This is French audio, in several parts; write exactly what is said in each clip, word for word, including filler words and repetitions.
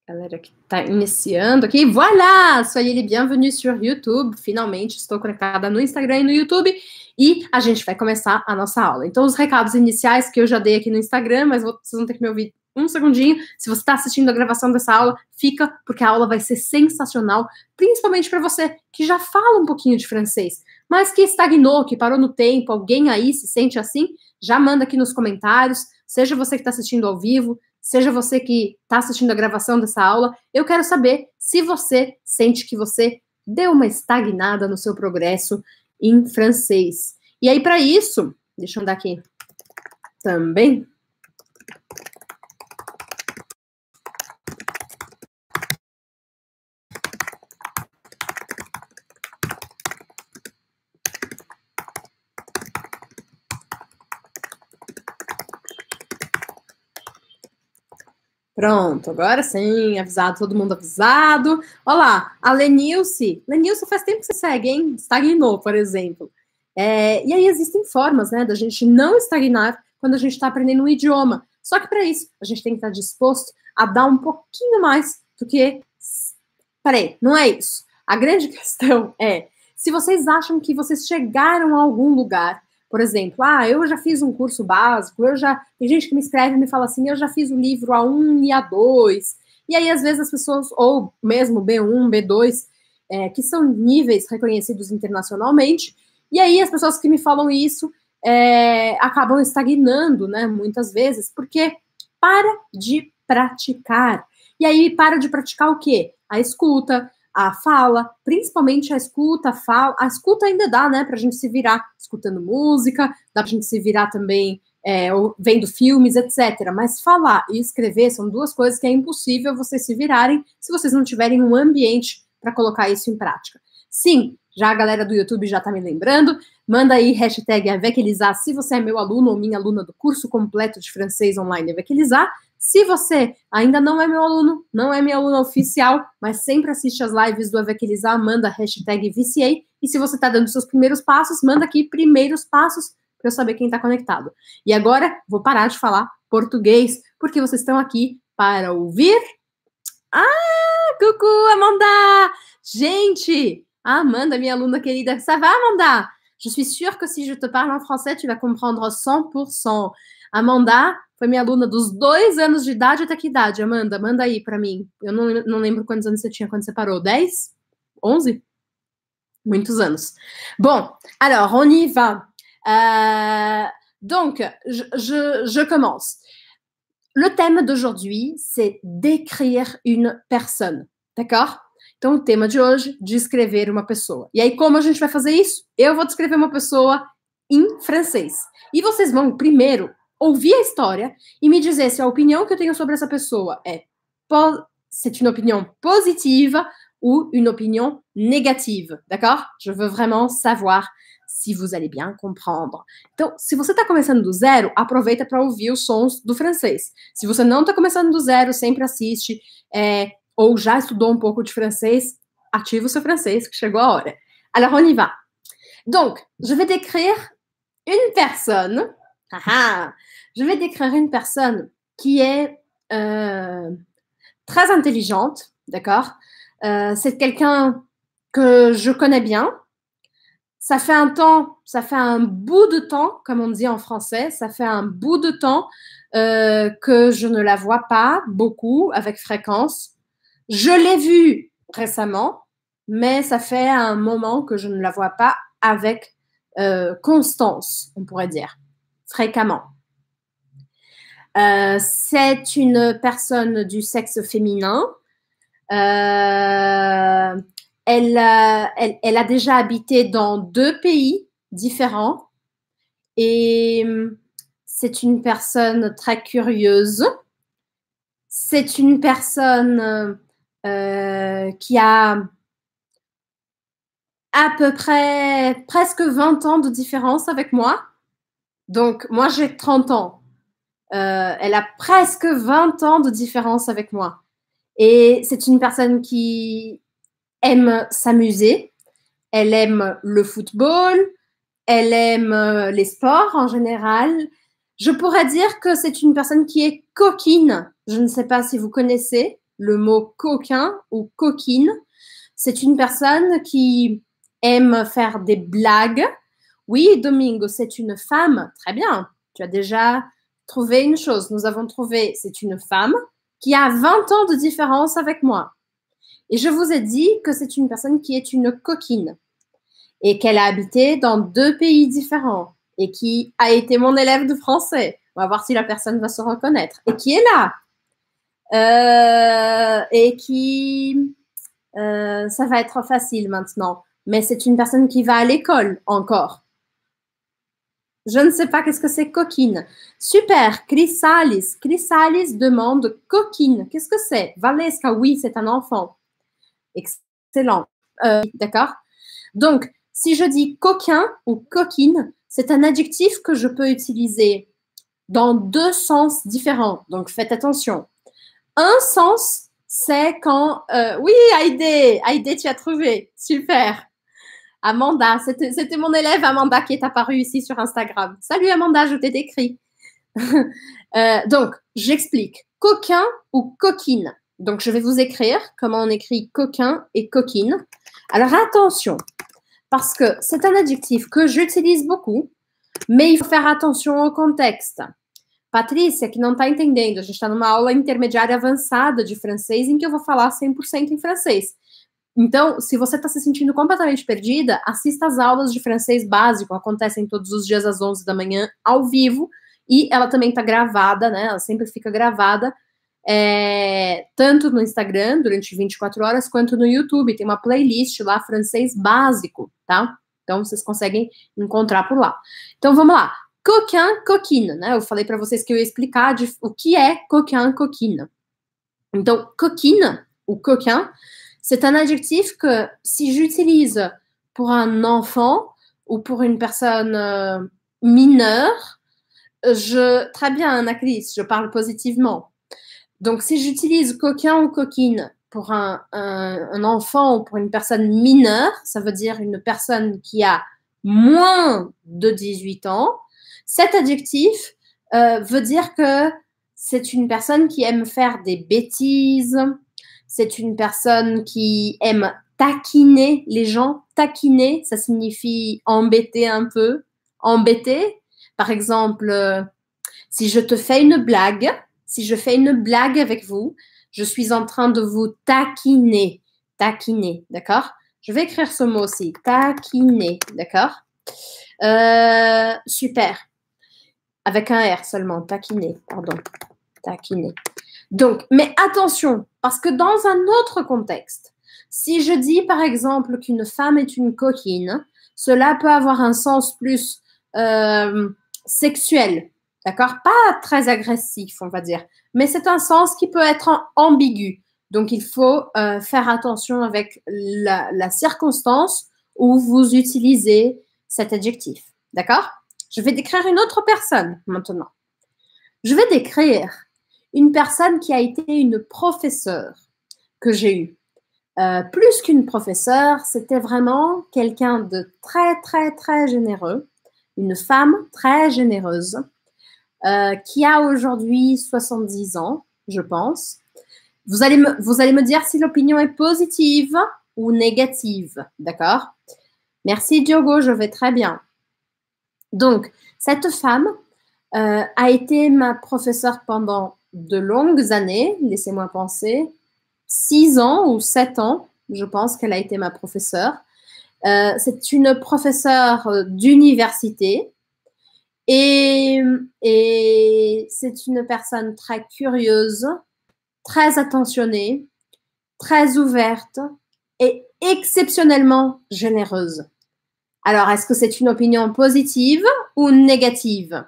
Galera que está iniciando aqui. Voilà! Soyez les bienvenus sur YouTube. Finalmente estou conectada no Instagram e no YouTube. E a gente vai começar a nossa aula. Então, os recados iniciais que eu já dei aqui no Instagram, mas vocês vão ter que me ouvir um segundinho. Se você está assistindo a gravação dessa aula, fica, porque a aula vai ser sensacional, principalmente para você que já fala um pouquinho de francês, mas que estagnou, que parou no tempo, alguém aí se sente assim, já manda aqui nos comentários, seja você que está assistindo ao vivo, seja você que está assistindo a gravação dessa aula, eu quero saber se você sente que você deu uma estagnada no seu progresso em francês. E aí, para isso, deixa eu andar aqui também. Pronto, agora sim, avisado, todo mundo avisado. Olá, a Lenilce. Lenilce, faz tempo que você segue, hein? Estagnou, por exemplo. É, e aí existem formas, né, da gente não estagnar quando a gente está aprendendo um idioma. Só que para isso, a gente tem que estar disposto a dar um pouquinho mais do que... Peraí, não é isso. A grande questão é, se vocês acham que vocês chegaram a algum lugar, por exemplo, ah, eu já fiz um curso básico, eu já... Tem gente que me escreve e me fala assim, eu já fiz o livro A um e A dois, e aí, às vezes, as pessoas, ou mesmo B um, B dois, é, que são níveis reconhecidos internacionalmente, e aí as pessoas que me falam isso é, acabam estagnando, né, muitas vezes, porque para de praticar. E aí, para de praticar o quê? A escuta, a fala, principalmente a escuta, a fala. A escuta ainda dá, né, pra gente se virar escutando música, dá pra gente se virar também é, vendo filmes, etcétera. Mas falar e escrever são duas coisas que é impossível vocês se virarem se vocês não tiverem um ambiente para colocar isso em prática. Sim, já a galera do YouTube já tá me lembrando, manda aí hashtag Avec Elisa se você é meu aluno ou minha aluna do curso completo de francês online Avec Elisa. Se você ainda não é meu aluno, não é minha aluna oficial, mas sempre assiste as lives do Avec Elisa, manda hashtag V C A. E se você está dando seus primeiros passos, manda aqui primeiros passos para eu saber quem está conectado. E agora, vou parar de falar português, porque vocês estão aqui para ouvir... Ah, coucou, Amanda! Gente, a Amanda, minha aluna querida. Ça va, Amanda? Je suis sûre que si je te parle en français, tu vas comprendre cem por cento. Amanda foi minha aluna dos dois anos de idade até que idade, Amanda? Manda aí para mim. Eu não, não lembro quantos anos você tinha quando você parou. dez? onze? Muitos anos. Bon, alors, on y va. Euh, donc, je, je, je commence. Le thème d'aujourd'hui, c'est décrire une personne, d'accord? Então, o tema de hoje, descrever uma pessoa. E aí, como a gente vai fazer isso? Eu vou descrever uma pessoa em francês. E vocês vão, primeiro, ouvir a história e me dizer se a opinião que eu tenho sobre essa pessoa é c'est une opinion positive ou une opinion négative, d'accord? Je veux vraiment savoir se vous allez bien comprendre. Então, se você está começando do zero, aproveita para ouvir os sons do francês. Se você não está começando do zero, sempre assiste, é, ou já estudou um pouco de francês, ativa o seu francês, que chegou a hora. Alors, on y va. Donc, je vais décrire une personne. Ah, ah, je vais décrire une personne qui est euh, très intelligente, d'accord? Euh, c'est quelqu'un que je connais bien. Ça fait un temps, ça fait un bout de temps, comme on dit en français, ça fait un bout de temps euh, que je ne la vois pas beaucoup, avec fréquence. Je l'ai vue récemment, mais ça fait un moment que je ne la vois pas avec euh, constance, on pourrait dire, fréquemment. Euh, c'est une personne du sexe féminin. Euh, Elle, euh, elle, elle a déjà habité dans deux pays différents et c'est une personne très curieuse. C'est une personne euh, qui a à peu près presque vingt ans de différence avec moi. Donc, moi, j'ai trente ans. Euh, elle a presque vingt ans de différence avec moi. Et c'est une personne qui aime s'amuser, elle aime le football, elle aime les sports en général. Je pourrais dire que c'est une personne qui est coquine. Je ne sais pas si vous connaissez. le mot coquin ou coquine. C'est une personne qui aime faire des blagues. Oui, Domingo, c'est une femme. Très bien. Tu as déjà trouvé une chose. Nous avons trouvé, c'est une femme qui a vingt ans de différence avec moi. Et je vous ai dit que c'est une personne qui est une coquine et qu'elle a habité dans deux pays différents et qui a été mon élève de français. On va voir si la personne va se reconnaître. Et qui est là. Euh, et qui... Euh, ça va être facile maintenant. Mais c'est une personne qui va à l'école encore. Je ne sais pas qu'est-ce que c'est coquine. Super, Chrysalis. Chrysalis demande coquine. Qu'est-ce que c'est? Valeska, oui, c'est un enfant. Excellent. Euh, D'accord. Donc, si je dis coquin ou coquine, c'est un adjectif que je peux utiliser dans deux sens différents. Donc, faites attention. Un sens, c'est quand... Euh, oui, Haïdé, Haïdé, tu as trouvé. Super. Amanda, c'était mon élève Amanda qui est apparue ici sur Instagram. Salut Amanda, je t'ai décrit. euh, donc, j'explique. Coquin ou coquine. Donc, je vais vous écrire comment on écrit coquin et coquine. Alors, attention, parce que c'est un adjectif que j'utilise beaucoup, mais il faut faire attention au contexte. Patrícia, que não está entendendo, a gente está numa aula intermediária avançada de francês em que eu vou falar cem por cento em francês. Então, se você está se sentindo completamente perdida, assista às aulas de francês básico, acontecem todos os dias às onze da manhã, ao vivo, e ela também está gravada, né? Ela sempre fica gravada, é, tanto no Instagram, durante vinte e quatro horas, quanto no YouTube. Tem uma playlist lá, francês básico, tá? Então, vocês conseguem encontrar por lá. Então, vamos lá. Coquin, coquine, né? Eu falei para vocês que eu ia explicar de, o que é coquin, coquine. Então, coquine, ou coquin, c'est un adjectif que si j'utilise pour un enfant ou pour une personne euh, mineure, je, très bien, Anaclis, je parle positivement. Donc, si j'utilise coquin ou coquine pour un, un, un enfant ou pour une personne mineure, ça veut dire une personne qui a moins de dix-huit ans, cet adjectif euh, veut dire que c'est une personne qui aime faire des bêtises, c'est une personne qui aime taquiner les gens. Taquiner, ça signifie embêter un peu, embêter. Par exemple, euh, si je te fais une blague, si je fais une blague avec vous, je suis en train de vous taquiner. Taquiner, d'accord? Je vais écrire ce mot aussi, taquiner, d'accord? euh, Super. Avec un R seulement, taquiner, pardon, taquiner. Donc, mais attention, parce que dans un autre contexte, si je dis par exemple qu'une femme est une coquine, cela peut avoir un sens plus euh, sexuel, d'accord? Pas très agressif, on va dire, mais c'est un sens qui peut être ambigu. Donc, il faut euh, faire attention avec la, la circonstance où vous utilisez cet adjectif, d'accord? Je vais décrire une autre personne maintenant. Je vais décrire une personne qui a été une professeure que j'ai eue. Euh, plus qu'une professeure, c'était vraiment quelqu'un de très, très, très généreux, une femme très généreuse, euh, qui a aujourd'hui soixante-dix ans, je pense. Vous allez me, vous allez me dire si l'opinion est positive ou négative, d'accord? Merci Diogo, je vais très bien. Donc, cette femme euh, a été ma professeure pendant de longues années, laissez-moi penser, six ans ou sept ans, je pense qu'elle a été ma professeure. Euh, c'est une professeure d'université et, et c'est une personne très curieuse, très attentionnée, très ouverte et exceptionnellement généreuse. Alors, est-ce que c'est une opinion positive ou négative?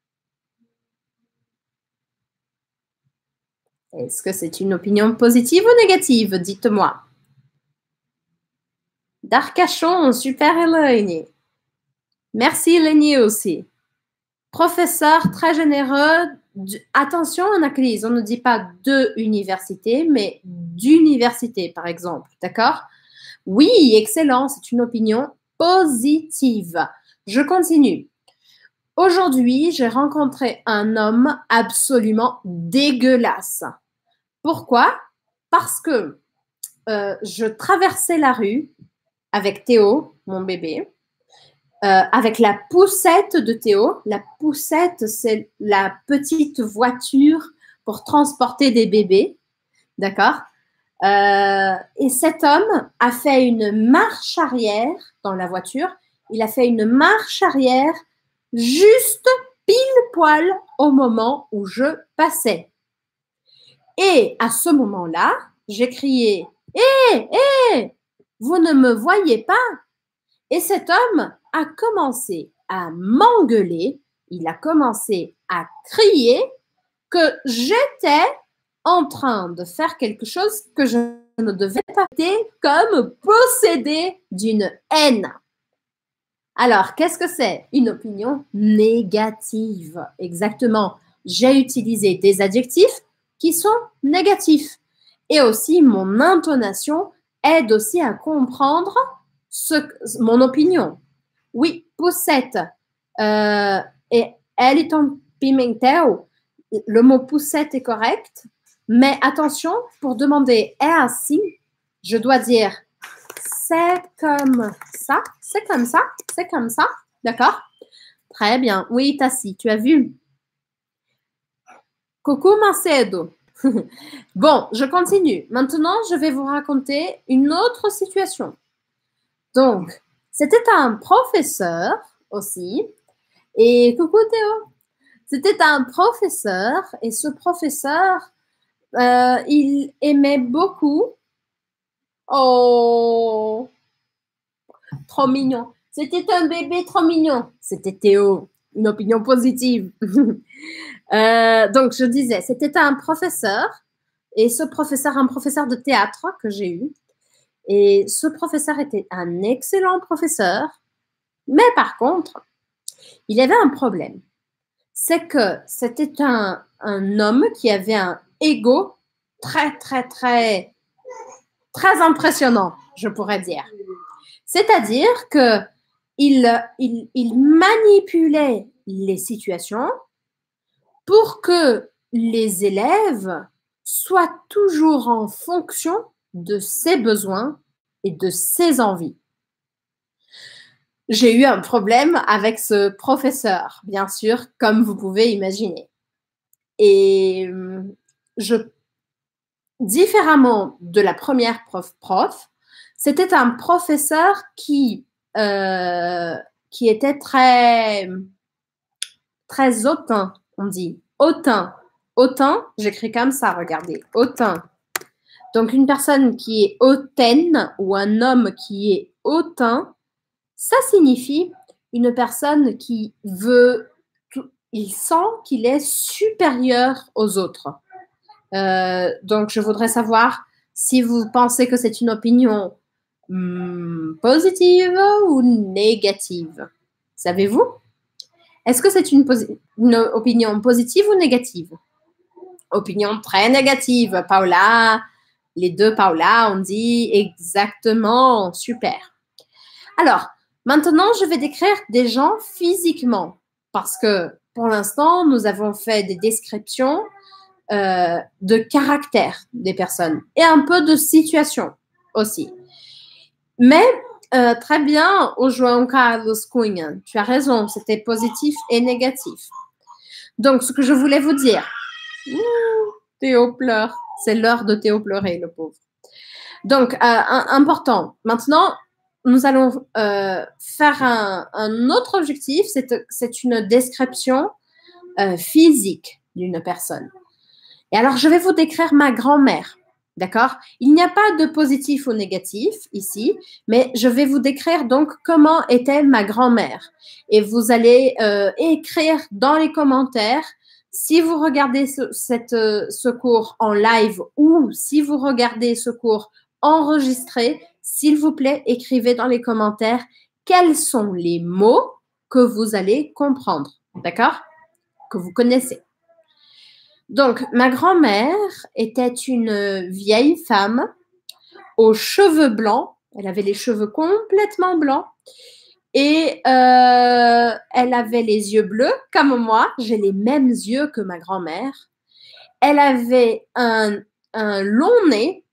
Est-ce que c'est une opinion positive ou négative? Dites-moi. D'Arcachon, super Hélène. Merci Hélène aussi. Professeur très généreux. Attention, Anaclise, on ne dit pas de université, mais d'université, par exemple. D'accord? Oui, excellent, c'est une opinion positive. Je continue. Aujourd'hui, j'ai rencontré un homme absolument dégueulasse. Pourquoi? parce que euh, je traversais la rue avec Théo, mon bébé, euh, avec la poussette de Théo. La poussette, c'est la petite voiture pour transporter des bébés, d'accord? Euh, et cet homme a fait une marche arrière dans la voiture. Il a fait une marche arrière juste pile poil au moment où je passais. Et à ce moment-là, j'ai crié « Hé, hé, vous ne me voyez pas ?» Et cet homme a commencé à m'engueuler, il a commencé à crier que j'étais en train de faire quelque chose que je ne devais pas faire, comme possédé d'une haine. Alors, qu'est-ce que c'est? Une opinion négative. Exactement. J'ai utilisé des adjectifs qui sont négatifs. Et aussi, mon intonation aide aussi à comprendre ce, mon opinion. Oui, poussette. Euh, et elle est en pimentel. Le mot poussette est correct. Mais attention, pour demander est ainsi, je dois dire c'est comme ça, c'est comme ça, c'est comme ça. D'accord? Très bien. Oui, Tassi, tu as vu? Coucou Macedo. Bon, je continue. Maintenant, je vais vous raconter une autre situation. Donc, c'était un professeur aussi. Et coucou Théo. C'était un professeur et ce professeur, euh, il aimait beaucoup. Oh, trop mignon. C'était un bébé trop mignon. C'était Théo. Une opinion positive. euh, donc, je disais, c'était un professeur. Et ce professeur, un professeur de théâtre que j'ai eu. Et ce professeur était un excellent professeur. Mais par contre, il avait un problème. C'est que c'était un, un homme qui avait un ego très, très, très, très impressionnant, je pourrais dire. C'est-à-dire que il, il, il manipulait les situations pour que les élèves soient toujours en fonction de ses besoins et de ses envies. J'ai eu un problème avec ce professeur, bien sûr, comme vous pouvez imaginer. Et je, différemment de la première prof-prof, c'était un professeur qui, euh, qui était très, très hautain, on dit. Hautain. Hautain, j'écris comme ça, regardez. Hautain. Donc, une personne qui est hautaine ou un homme qui est hautain, ça signifie une personne qui veut, il sent qu'il est supérieur aux autres. Euh, donc, je voudrais savoir si vous pensez que c'est une opinion hum, positive ou négative. Savez-vous? Est-ce que c'est une, une opinion positive ou négative? Opinion très négative. Paola, les deux Paola ont dit exactement, super. Alors, maintenant, je vais décrire des gens physiquement parce que pour l'instant, nous avons fait des descriptions euh, de caractère des personnes et un peu de situation aussi. Mais euh, très bien, au João Carlos Cunha, tu as raison, c'était positif et négatif. Donc, ce que je voulais vous dire, ouh, Théo pleure, c'est l'heure de Théo pleurer, le pauvre. Donc, euh, un, important, maintenant, nous allons euh, faire un, un autre objectif, c'est une description euh, physique d'une personne. Et alors, je vais vous décrire ma grand-mère, d'accord? Il n'y a pas de positif ou négatif ici, mais je vais vous décrire donc comment était ma grand-mère. Et vous allez euh, écrire dans les commentaires si vous regardez ce, cette, ce cours en live ou si vous regardez ce cours enregistré, s'il vous plaît, écrivez dans les commentaires quels sont les mots que vous allez comprendre, d'accord? Que vous connaissez. Donc, ma grand-mère était une vieille femme aux cheveux blancs. Elle avait les cheveux complètement blancs. Et euh, elle avait les yeux bleus, comme moi. J'ai les mêmes yeux que ma grand-mère. Elle avait un, un long nez.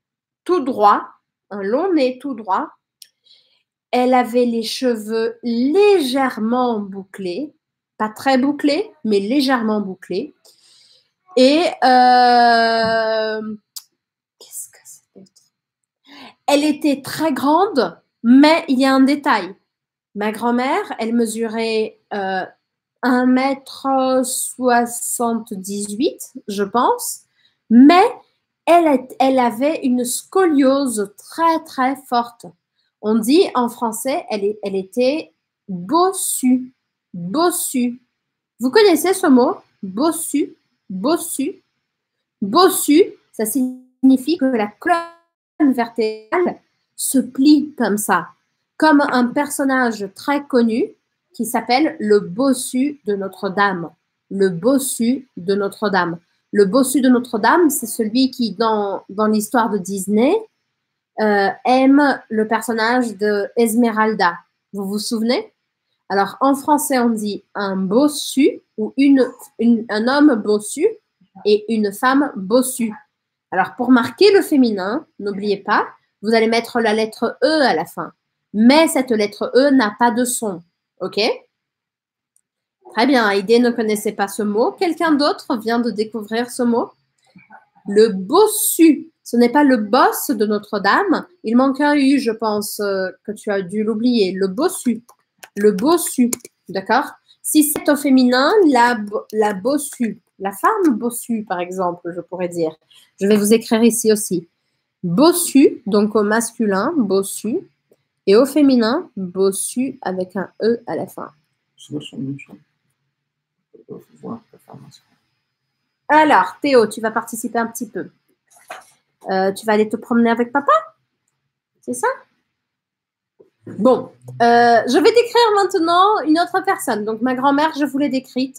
tout droit, un long nez tout droit. Elle avait les cheveux légèrement bouclés, pas très bouclés, mais légèrement bouclés. Et euh, qu'est-ce que c'est? Elle était très grande, mais il y a un détail. Ma grand-mère, elle mesurait euh, un mètre soixante-dix-huit, je pense, mais elle, elle avait une scoliose très, très forte. On dit en français, elle, elle était bossue, bossue. Vous connaissez ce mot? Bossu, bossu. Bossu, ça signifie que la colonne vertébrale se plie comme ça, comme un personnage très connu qui s'appelle le bossu de Notre-Dame. Le bossu de Notre-Dame. Le bossu de Notre-Dame, c'est celui qui, dans, dans l'histoire de Disney, euh, aime le personnage de Esmeralda. Vous vous souvenez? Alors, en français, on dit un bossu ou une, une, un homme bossu et une femme bossue. Alors, pour marquer le féminin, n'oubliez pas, vous allez mettre la lettre E à la fin. Mais cette lettre E n'a pas de son. OK? Très bien. Heidi ne connaissait pas ce mot. Quelqu'un d'autre vient de découvrir ce mot? Le bossu. Ce n'est pas le boss de Notre-Dame. Il manque un U, je pense, euh, que tu as dû l'oublier. Le bossu. Le bossu. D'accord? Si c'est au féminin, la, la bossue. La femme bossue, par exemple, je pourrais dire. Je vais vous écrire ici aussi. Bossu, donc au masculin, bossu. Et au féminin, bossu avec un E à la fin. Alors, Théo, tu vas participer un petit peu. Euh, tu vas aller te promener avec papa? C'est ça? Bon, euh, je vais décrire maintenant une autre personne. Donc, ma grand-mère, je vous l'ai décrite.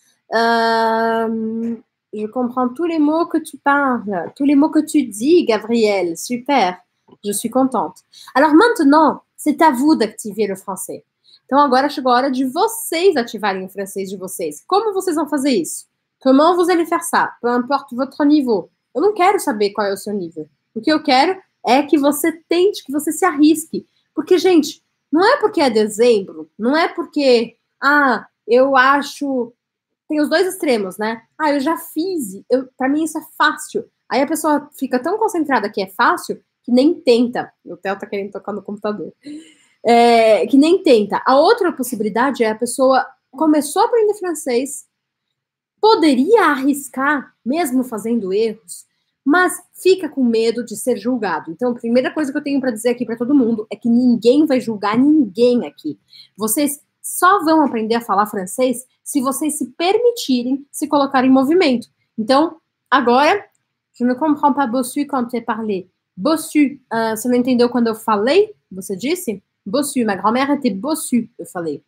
Euh, je comprends tous les mots que tu parles, tous les mots que tu dis, Gabriel. Super, je suis contente. Alors maintenant, c'est à vous d'activer le français. Então, agora chegou a hora de vocês ativarem o francês de vocês. Como vocês vão fazer isso? Comment vous allez faire ça? Peu importe votre niveau. Eu não quero saber qual é o seu nível. O que eu quero é que você tente, que você se arrisque. Porque, gente, não é porque é dezembro, não é porque, ah, eu acho... Tem os dois extremos, né? Ah, eu já fiz, eu, pra mim isso é fácil. Aí a pessoa fica tão concentrada que é fácil que nem tenta. O Theo tá querendo tocar no computador. É, que nem tenta. A outra possibilidade é a pessoa começou a aprender francês, poderia arriscar, mesmo fazendo erros, mas fica com medo de ser julgado. Então, a primeira coisa que eu tenho para dizer aqui para todo mundo é que ninguém vai julgar ninguém aqui. Vocês só vão aprender a falar francês se vocês se permitirem se colocar em movimento. Então, agora, je ne comprends pas bossu quand tu parlé. Bossu, uh, você não entendeu quando eu falei? Você disse? Bossu, ma grand-mère était bossu, eu falei.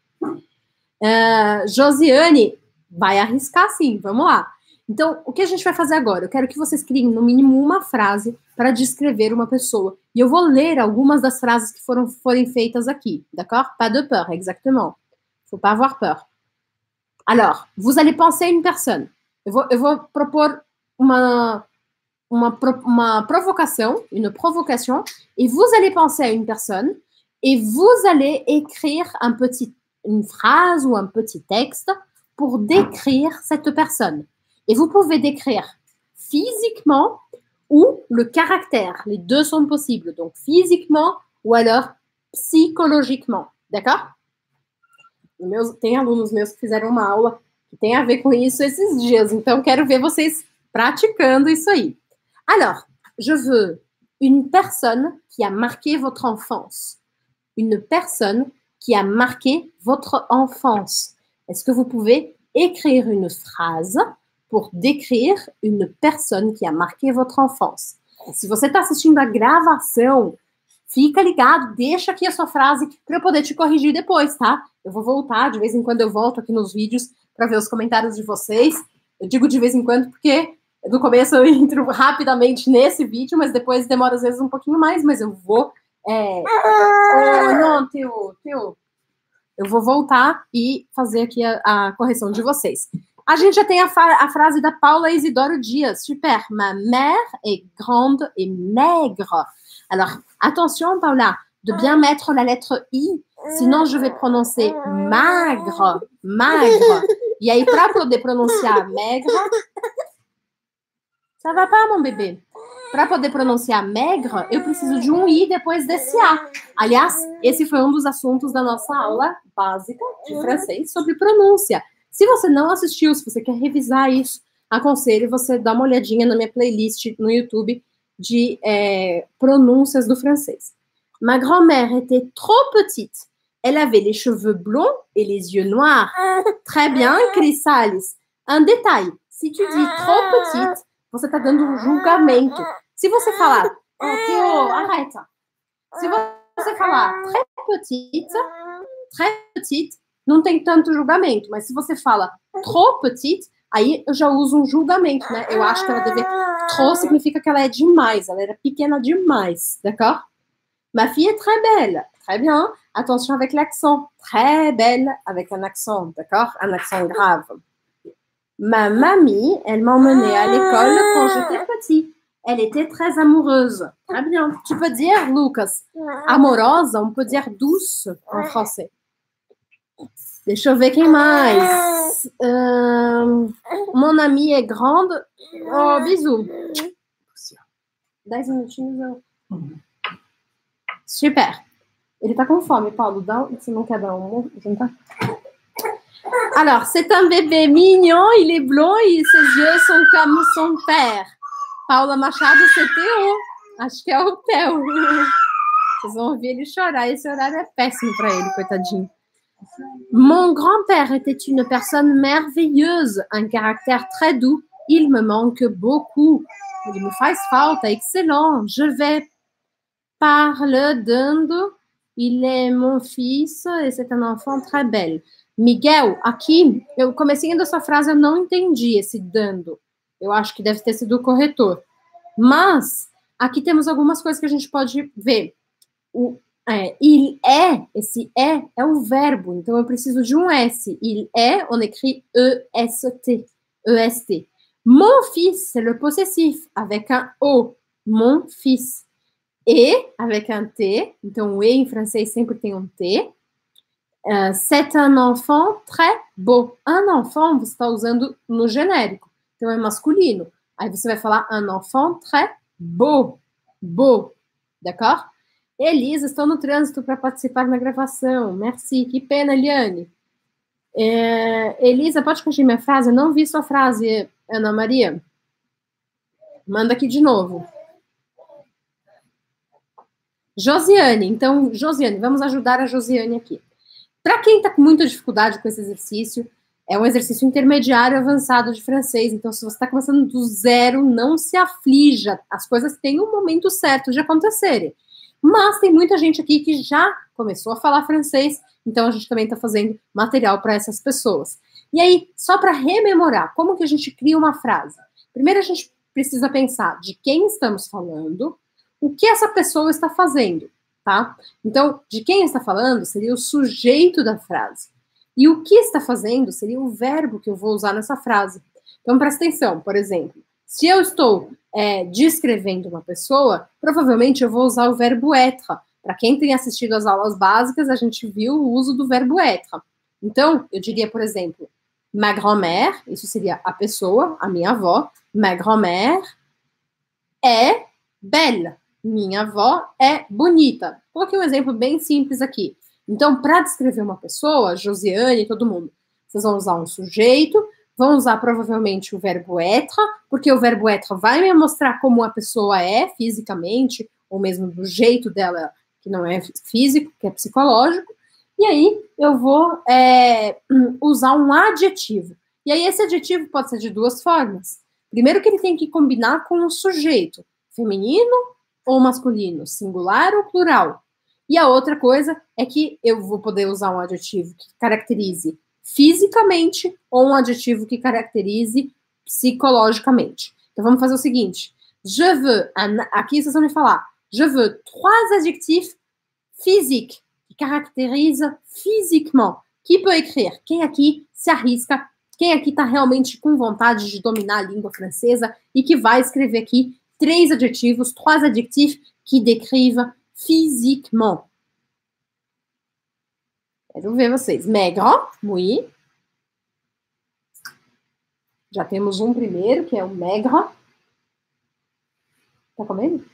Uh, Josiane, vai arriscar sim, vamos lá. Então, o que a gente vai fazer agora? Eu quero que vocês criem no mínimo uma frase para descrever uma pessoa. E eu vou ler algumas das frases que foram forem feitas aqui, d'accord? Pas de peur, exactement. Faut pas avoir peur. Alors, vous allez penser à une personne. Eu vou, eu vou propor uma, uma, uma provocação, une provocation, et vous allez penser à une personne, et vous allez écrire un petit, une phrase ou un petit texte pour décrire cette personne. Et vous pouvez décrire physiquement ou le caractère. Les deux sont possibles. Donc, physiquement ou alors psychologiquement. D'accord? Meus, tem alunos meus que fizeram uma aula que tem a ver com isso esses dias. Então, quero ver vocês praticando isso aí. Alors, je veux une personne qui a marqué votre enfance. Une personne qui a marqué votre enfance. Est-ce que vous pouvez écrire une phrase pour décrire une personne qui a marqué votre enfance? Se você está assistindo a gravação, fica ligado, deixa aqui a sua frase para eu poder te corrigir depois, tá? Eu vou voltar, de vez em quando eu volto aqui nos vídeos para ver os comentários de vocês. Eu digo de vez em quando porque no começo eu entro rapidamente nesse vídeo, mas depois demora às vezes um pouquinho mais, mas eu vou... É... Oh, não, Teo, Teo. Eu vou voltar e fazer aqui a, a correção de vocês. A gente já tem a, a frase da Paula Isidoro Dias. Super. Ma mère est grande et maigre. Alors, attention, Paula, de bien mettre la lettre I, sinon je vais prononcer magre, magre. E aí, para poder pronunciar maigre, ça va pas, mon bebê? Para poder pronunciar maigre, eu preciso de um I depois desse A. Aliás, esse foi um dos assuntos da nossa aula básica de francês sobre pronúncia. Se você não assistiu, se você quer revisar isso, aconselho você dar uma olhadinha na minha playlist no YouTube de é, pronúncias do francês. Ma grand-mère était trop petite. Elle avait les cheveux blonds et les yeux noirs. Très bien, Chrysalis. Un détail. Si tu dis trop petite, você está dando um julgamento. Se você falar, oh, Théo, arrête. Se você falar très petite, très petite, não tem tanto julgamento. Mas se você fala trop petite, aí eu já uso um julgamento, né? Eu acho que ela deve... Trop significa que ela é demais. Ela era pequena demais, d'accord? Ma fille est très belle. Très bien. Attention avec l'accent. Très belle avec un accent, d'accord? Un accent grave. Ma mamie, elle m'emmenait à l'école quand j'étais petit. Elle était très amoureuse. Très bien. Tu peux dire, Lucas, amorosa, on peut dire douce en français. Deixa eu ver quem mais. Euh, mon amie est grande. Oh, bisous. Dez minutinhos eu... Super. Ele tá com fome, Paulo. Dá, você não quer dar um jantar? Alors, c'est un bébé mignon, il est blond et ses yeux sont comme son père. Paula Machado, c'est Théo. Acho que é o Théo. Vocês vão ouvir ele chorar. Esse horário é péssimo para ele, coitadinho. Mon grand-père était une personne merveilleuse, un caractère très doux. Il me manque beaucoup. Il me faz falta. Excellent. Je vais parler dando. Il est mon fils et c'est un enfant très belle. Miguel, aqui, eu comecei dessa frase, eu não entendi esse dando. Eu acho que deve ter sido o corretor. Mas, aqui temos algumas coisas que a gente pode ver. O é, il est, esse é, é o verbo. Então, eu preciso de um S. Il est, on écrit E S T. E S T. Mon fils, c'est le possessif, avec un O. Mon fils. Et, avec un T. Então, o E em francês sempre tem um T. Uh, c'est un enfant très beau. Un enfant, você está usando no genérico. Então, é masculino. Aí você vai falar un enfant très beau. Beau. D'accord? Elisa, estou no trânsito para participar na gravação. Merci. Que pena, Eliane. É, Elisa, pode corrigir minha frase? Eu não vi sua frase, Ana Maria. Manda aqui de novo. Josiane. Então, Josiane, vamos ajudar a Josiane aqui. Para quem está com muita dificuldade com esse exercício, é um exercício intermediário avançado de francês. Então, se você está começando do zero, não se aflija. As coisas têm um momento certo de acontecerem. Mas tem muita gente aqui que já começou a falar francês, então a gente também está fazendo material para essas pessoas. E aí, só para rememorar, como que a gente cria uma frase? Primeiro a gente precisa pensar de quem estamos falando, o que essa pessoa está fazendo, tá? Então, de quem está falando seria o sujeito da frase. E o que está fazendo seria o verbo que eu vou usar nessa frase. Então, presta atenção, por exemplo, se eu estou é, descrevendo uma pessoa, provavelmente eu vou usar o verbo être. Para quem tem assistido às aulas básicas, a gente viu o uso do verbo être. Então, eu diria, por exemplo, ma grand-mère, isso seria a pessoa, a minha avó, ma grand-mère é belle. Minha avó é bonita. Coloquei um exemplo bem simples aqui. Então, para descrever uma pessoa, Josiane, todo mundo, vocês vão usar um sujeito, vão usar provavelmente o verbo être, porque o verbo être vai me mostrar como a pessoa é fisicamente, ou mesmo do jeito dela, que não é físico, que é psicológico. E aí, eu vou é, usar um adjetivo. E aí, esse adjetivo pode ser de duas formas. Primeiro que ele tem que combinar com o sujeito, feminino ou masculino, singular ou plural. E a outra coisa é que eu vou poder usar um adjetivo que caracterize fisicamente ou um adjetivo que caracterize psicologicamente. Então, vamos fazer o seguinte. Je veux, aqui vocês vão me falar, je veux trois adjectifs physiques, que caractérisent physiquement. Qui peut écrire? Quem aqui se arrisca Quem aqui está realmente com vontade de dominar a língua francesa e que vai escrever aqui três adjetivos, trois adjectifs qui décrivent physiquement? Quero ver vocês. Maigre, oui. Já temos um primeiro, que é o maigre. Tá comendo?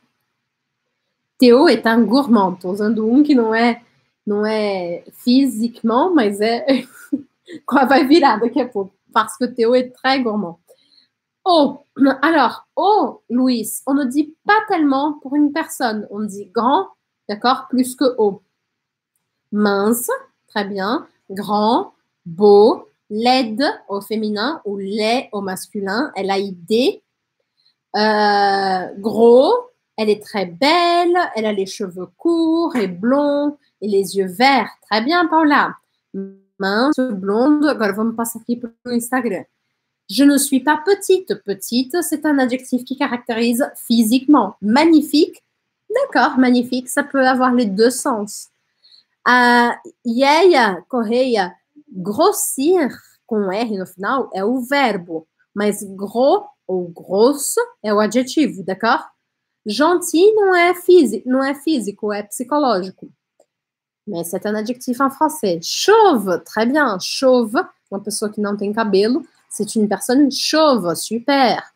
Théo est un gourmand. Tô usando um que não é, não é physiquement, mas é... vai virar daqui a pouco. Parce que Théo est très gourmand. Oh, alors, oh, Louis, on ne dit pas tellement pour une personne. On dit grand, d'accord, plus que haut. Mince, très bien. Grand, beau, laide au féminin ou laid au masculin. L A I D. Euh, gros, elle est très belle. Elle a les cheveux courts et blonds et les yeux verts. Très bien, Paula. Mince, blonde. Agora vamos passar aqui para o Instagram. Je ne suis pas petite. Petite, c'est un adjectif qui caractérise physiquement. Magnifique, d'accord, magnifique, ça peut avoir les deux sens. Uh, Yeia, Correia, grossir, com R no final, é o verbo, mas gros ou grosso é o adjetivo, d'accord? Gentil não é físico, não é físico, é psicológico. Mais c'est un adjectif en français. Chauve, très bien, chauve, uma pessoa que não tem cabelo, c'est une personne chauve, super.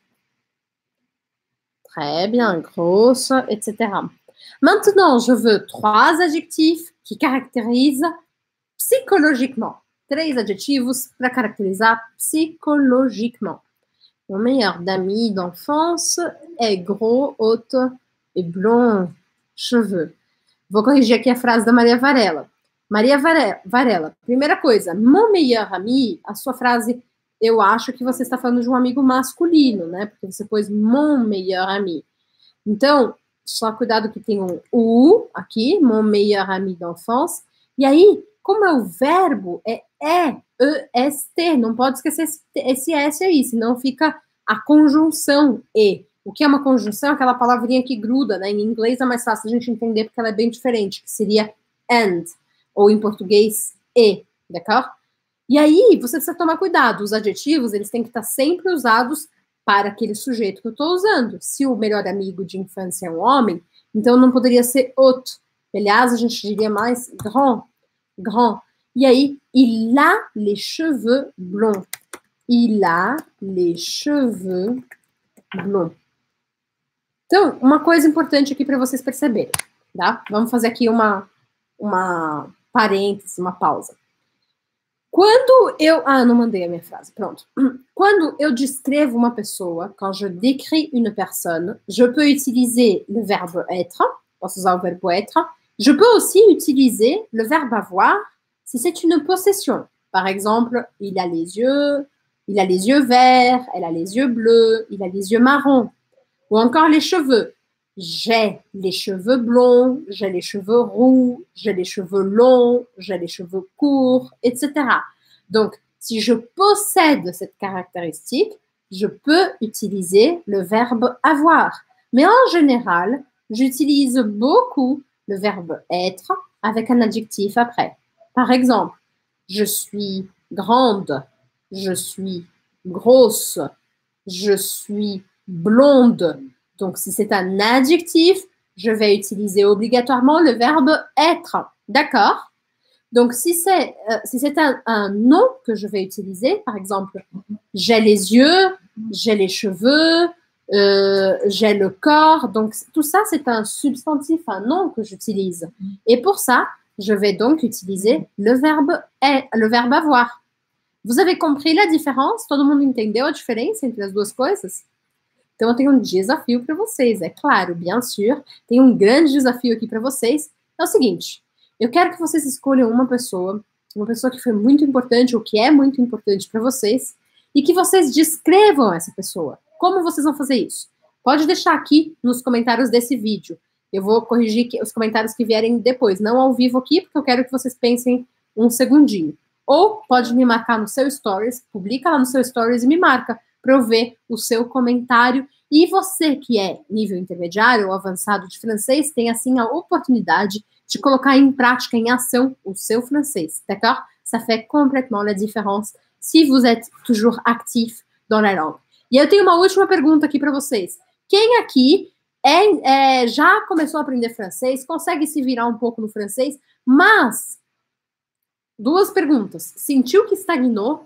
Très bien, grosse, et cetera. Maintenant, je veux trois adjectifs qui caractérisent psychologiquement. Três adjetivos para caractérizar psychologiquement. Mon meilleur ami d'enfance est gros, haute et blond, cheveux. Vou corrigir aqui a frase da Maria Varela. Maria Varela, primeira coisa, mon meilleur ami, a sua frase, eu acho que você está falando de um amigo masculino, né? Porque você pôs mon meilleur ami. Então, só cuidado que tem um U aqui, mon meilleur ami d'enfance. E aí, como é o verbo, é E, E, S, T. Não pode esquecer esse, esse S aí, senão fica a conjunção E. O que é uma conjunção? Aquela palavrinha que gruda, né? Em inglês é mais fácil a gente entender porque ela é bem diferente, que seria and, ou em português, E, d'accord? E aí, você precisa tomar cuidado. Os adjetivos, eles têm que estar sempre usados para aquele sujeito que eu estou usando. Se o melhor amigo de infância é um homem, então não poderia ser haute. Aliás, a gente diria mais grand, grand. E aí, il a les cheveux blonds. Il a les cheveux blonds. Então, uma coisa importante aqui para vocês perceberem, tá? Vamos fazer aqui uma, uma parêntese, uma pausa. Quando eu... Ah, não mandei a minha frase, pronto. Quando eu descrevo uma pessoa, quand je décris une personne, je peux utiliser le verbe être, posso usar o verbo être. Je peux aussi utiliser le verbe avoir si c'est une possession. Par exemple, il a les yeux, il a les yeux verts, elle a les yeux bleus, il a les yeux marrons. Ou encore les cheveux. J'ai les cheveux blonds, j'ai les cheveux roux, j'ai les cheveux longs, j'ai les cheveux courts, et cetera. Donc, si je possède cette caractéristique, je peux utiliser le verbe avoir. Mais en général, j'utilise beaucoup le verbe être avec un adjectif après. Par exemple, je suis grande, je suis grosse, je suis blonde. Donc, si c'est un adjectif, je vais utiliser obligatoirement le verbe être. D'accord? Donc, si c'est euh, si c'est un, un nom que je vais utiliser, par exemple, j'ai les yeux, j'ai les cheveux, euh, j'ai le corps. Donc, tout ça, c'est un substantif, un nom que j'utilise. Et pour ça, je vais donc utiliser le verbe, é, le verbe avoir. Vous avez compris la différence? Todo mundo entendeu a diferença entre as duas coisas? Então, eu tenho um desafio para vocês, é claro, bien sûr. Tem um grande desafio aqui para vocês. É o seguinte, eu quero que vocês escolham uma pessoa, uma pessoa que foi muito importante ou que é muito importante para vocês, e que vocês descrevam essa pessoa. Como vocês vão fazer isso? Pode deixar aqui nos comentários desse vídeo. Eu vou corrigir os comentários que vierem depois, não ao vivo aqui, porque eu quero que vocês pensem um segundinho. Ou pode me marcar no seu Stories, publica lá no seu Stories e me marca, para eu ver o seu comentário. E você que é nível intermediário ou avançado de francês, tem assim a oportunidade de colocar em prática, em ação, o seu francês, d'accord? Ça fait complètement la différence si vous êtes toujours actif dans la langue. E eu tenho uma última pergunta aqui para vocês. Quem aqui é, é, já começou a aprender francês, consegue se virar um pouco no francês, mas, duas perguntas, sentiu que estagnou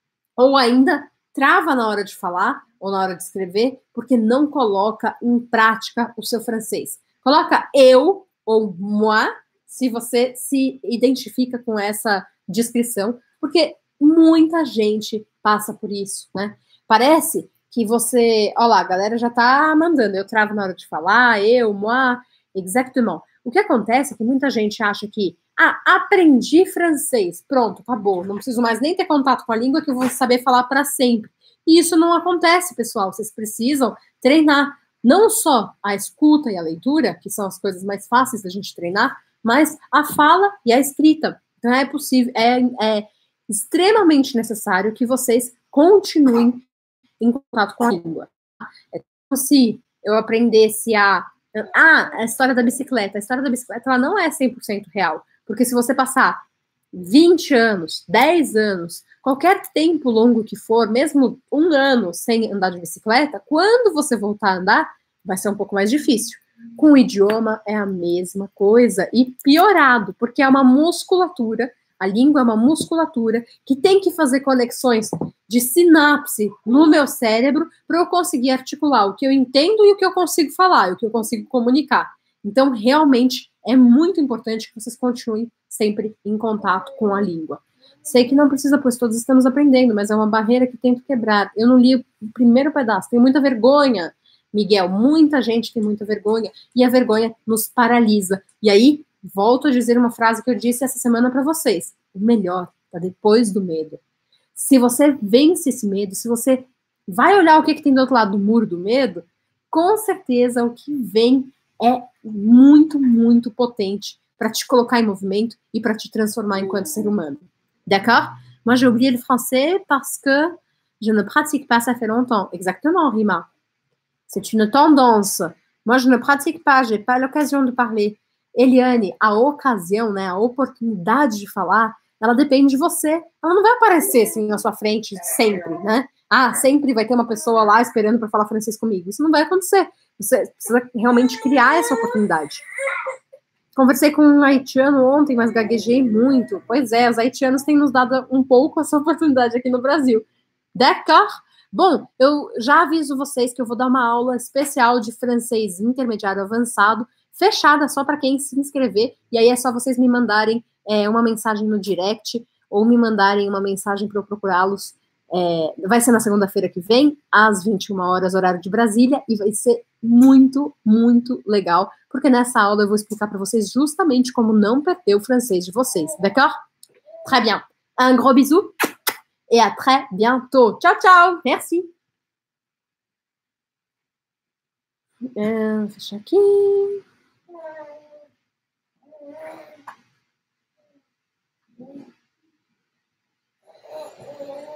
ou ainda trava na hora de falar ou na hora de escrever porque não coloca em prática o seu francês? Coloca eu ou moi, se você se identifica com essa descrição, porque muita gente passa por isso, né? Parece que você... Olha lá, a galera já tá mandando. Eu travo na hora de falar, eu, moi, exactement. O que acontece é que muita gente acha que ah, aprendi francês, pronto, acabou. Não preciso mais nem ter contato com a língua que eu vou saber falar para sempre. E isso não acontece, pessoal. Vocês precisam treinar não só a escuta e a leitura, que são as coisas mais fáceis da gente treinar, mas a fala e a escrita. Então é possível, é, é extremamente necessário que vocês continuem em contato com a língua. É como se eu aprendesse a... Ah, a história da bicicleta. A história da bicicleta, ela não é cem por cento real. Porque se você passar vinte anos, dez anos, qualquer tempo longo que for, mesmo um ano sem andar de bicicleta, quando você voltar a andar, vai ser um pouco mais difícil. Com o idioma é a mesma coisa e piorado, porque é uma musculatura, a língua é uma musculatura que tem que fazer conexões de sinapse no meu cérebro para eu conseguir articular o que eu entendo e o que eu consigo falar, e o que eu consigo comunicar. Então, realmente, é muito importante que vocês continuem sempre em contato com a língua. Sei que não precisa, pois todos estamos aprendendo, mas é uma barreira que tento quebrar. Eu não li o primeiro pedaço, tenho muita vergonha, Miguel, muita gente tem muita vergonha, e a vergonha nos paralisa. E aí, volto a dizer uma frase que eu disse essa semana para vocês. O melhor está depois do medo. Se você vence esse medo, se você vai olhar o que, que tem do outro lado do muro do medo, com certeza o que vem é muito, muito potente para te colocar em movimento e para te transformar enquanto ser humano. D'accord? Moi, j'ai oublié le français parce que je ne pratique pas, ça fait longtemps. Exactement, Rima. C'est une tendance. Moi, je ne pratique pas, j'ai pas l'occasion de parler. Eliane, a ocasião, né, a oportunidade de falar, ela depende de você. Ela não vai aparecer assim na sua frente sempre, né? Ah, sempre vai ter uma pessoa lá esperando para falar francês comigo. Isso não vai acontecer. Você precisa realmente criar essa oportunidade. Conversei com um haitiano ontem, mas gaguejei muito. Pois é, os haitianos têm nos dado um pouco essa oportunidade aqui no Brasil. D'accord? Bom, eu já aviso vocês que eu vou dar uma aula especial de francês intermediário avançado, fechada só para quem se inscrever, e aí é só vocês me mandarem é, uma mensagem no direct, ou me mandarem uma mensagem para eu procurá-los. É, vai ser na segunda-feira que vem, às vinte e uma horas, horário de Brasília, e vai ser muito, muito legal, porque nessa aula eu vou explicar para vocês justamente como não perder o francês de vocês, d'accord? Très bien. Un gros bisou, et à très bientôt. Tchau, tchau. Merci. Euh, fechar aqui.